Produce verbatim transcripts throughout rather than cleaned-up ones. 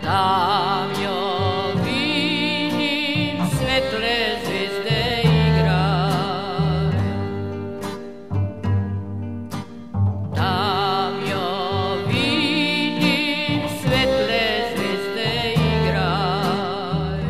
Tam jo vidim svetle zvijezde igraju, tam jo vidim svetle zvijezde igraju.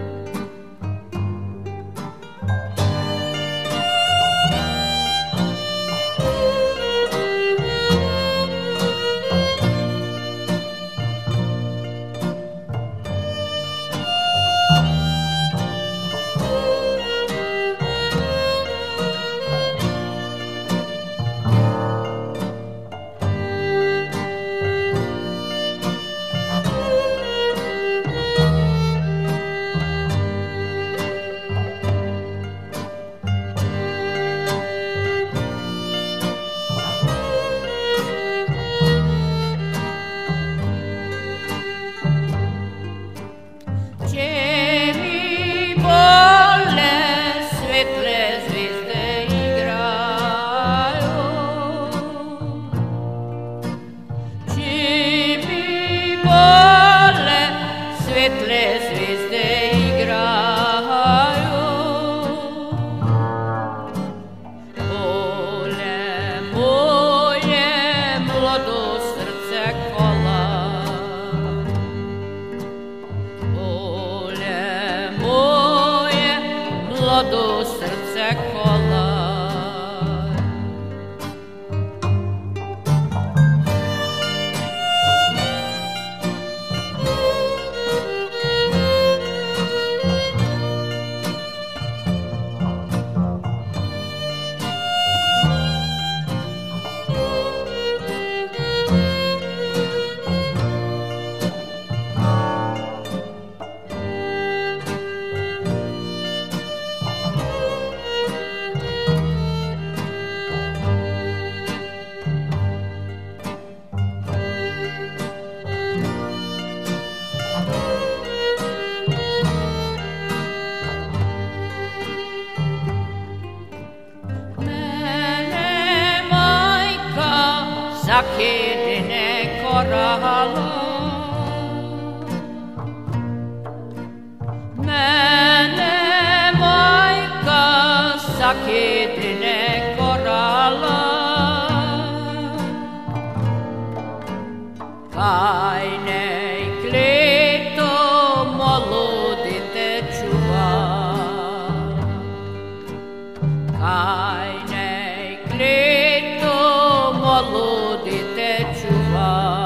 Svetle zvijezde igraju, bole moje mlado srce kola, bole moje mlado srce kola. Zakidine korala, mene majka zakidine korala, kaj nej kleto molodite čuva, kaj nej kleto molodite čuvala.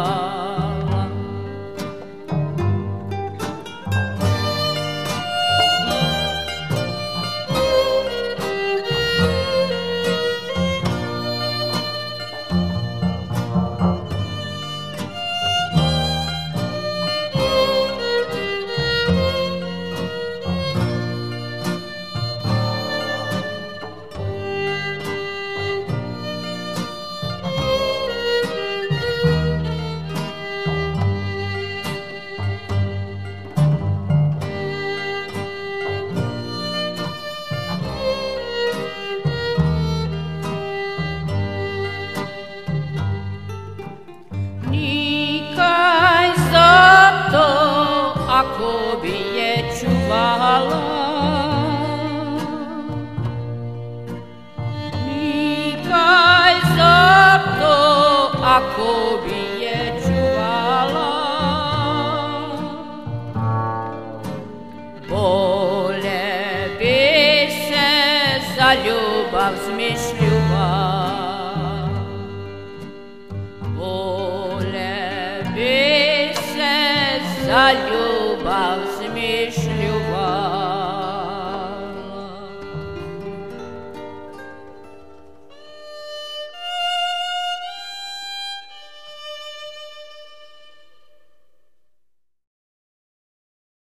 Ako bi je čuvala, nikaj zato, ako bi je čuvala, bolje bi se za ljubav zmišljuva, bolje bi se za ljubav zmišljuva.